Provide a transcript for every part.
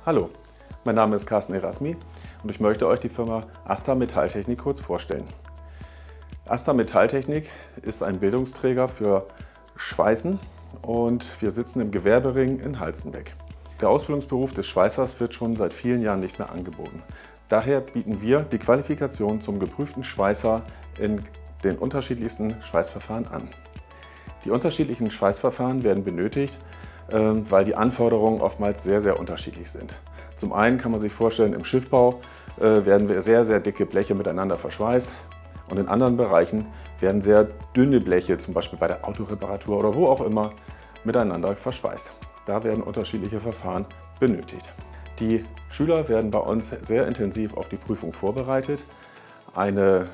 Hallo, mein Name ist Carsten Erasmi und ich möchte euch die Firma ASTA Metalltechnik kurz vorstellen. ASTA Metalltechnik ist ein Bildungsträger für Schweißen und wir sitzen im Gewerbering in Halstenbeck. Der Ausbildungsberuf des Schweißers wird schon seit vielen Jahren nicht mehr angeboten. Daher bieten wir die Qualifikation zum geprüften Schweißer in den unterschiedlichsten Schweißverfahren an. Die unterschiedlichen Schweißverfahren werden benötigt, weil die Anforderungen oftmals sehr unterschiedlich sind. Zum einen kann man sich vorstellen, im Schiffbau werden wir sehr dicke Bleche miteinander verschweißt und in anderen Bereichen werden sehr dünne Bleche, zum Beispiel bei der Autoreparatur oder wo auch immer, miteinander verschweißt. Da werden unterschiedliche Verfahren benötigt. Die Schüler werden bei uns sehr intensiv auf die Prüfung vorbereitet. Eine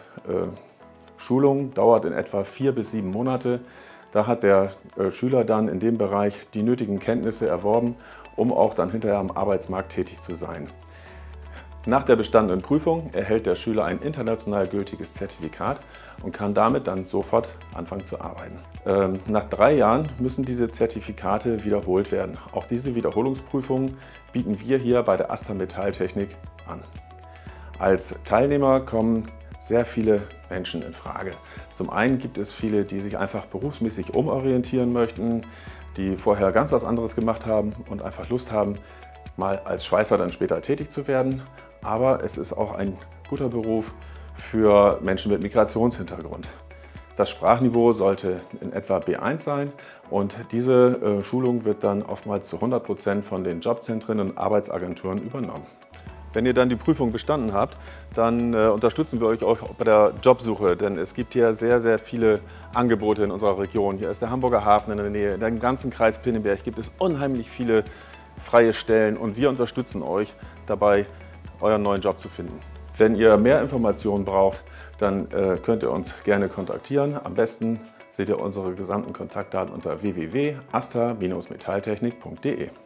Schulung dauert in etwa 4 bis 7 Monate. Da hat der Schüler dann in dem Bereich die nötigen Kenntnisse erworben, um auch dann hinterher am Arbeitsmarkt tätig zu sein. Nach der bestandenen Prüfung erhält der Schüler ein international gültiges Zertifikat und kann damit dann sofort anfangen zu arbeiten. Nach 3 Jahren müssen diese Zertifikate wiederholt werden. Auch diese Wiederholungsprüfungen bieten wir hier bei der ASTA Metalltechnik an. Als Teilnehmer kommen sehr viele Menschen in Frage. Zum einen gibt es viele, die sich einfach berufsmäßig umorientieren möchten, die vorher ganz was anderes gemacht haben und einfach Lust haben, mal als Schweißer dann später tätig zu werden. Aber es ist auch ein guter Beruf für Menschen mit Migrationshintergrund. Das Sprachniveau sollte in etwa B1 sein und diese Schulung wird dann oftmals zu 100% von den Jobzentren und Arbeitsagenturen übernommen. Wenn ihr dann die Prüfung bestanden habt, dann unterstützen wir euch auch bei der Jobsuche, denn es gibt hier sehr viele Angebote in unserer Region. Hier ist der Hamburger Hafen in der Nähe, in dem ganzen Kreis Pinneberg gibt es unheimlich viele freie Stellen und wir unterstützen euch dabei, euren neuen Job zu finden. Wenn ihr mehr Informationen braucht, dann könnt ihr uns gerne kontaktieren. Am besten seht ihr unsere gesamten Kontaktdaten unter www.asta-metalltechnik.de.